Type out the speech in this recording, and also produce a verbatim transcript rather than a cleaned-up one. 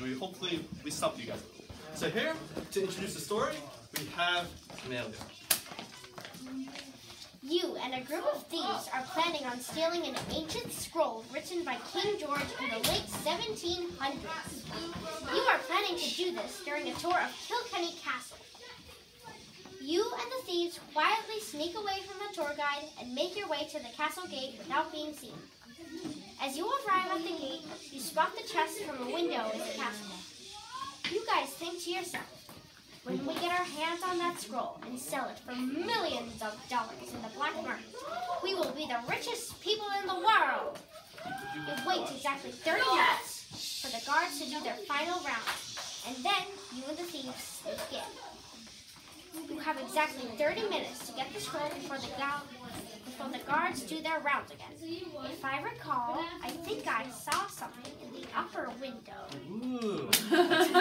and we hopefully we stumped you guys a little. So here, to introduce the story, we have Amelia. You and a group of thieves are planning on stealing an ancient scroll written by King George in the late seventeen hundreds. You are planning to do this during a tour of Kilkenny Castle. You and the thieves quietly sneak away from the tour guide and make your way to the castle gate without being seen. As you arrive at the gate, you spot the chest from a window in the castle. You guys think to yourself, when we get our hands on that scroll and sell it for millions of dollars in the black market, we will be the richest people in the world. You wait exactly thirty minutes for the guards to do their final round, and then you and the thieves sneak in. You have exactly thirty minutes to get the scroll before the, before the guards do their rounds again. If I recall, I think I saw something in the upper window. Ooh.